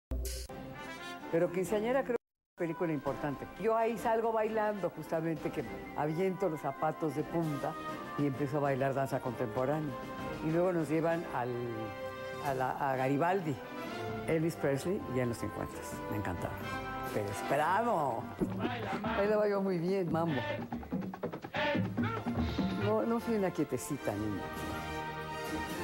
Pero Quinceañera creo que es una película importante. Yo ahí salgo bailando, justamente, que aviento los zapatos de punta y empiezo a bailar danza contemporánea. Y luego nos llevan a Garibaldi, Elvis Presley, ya en los 50. Me encantaba. Pero esperamos. Bailaba yo muy bien, mambo. No fui una quietecita, niña.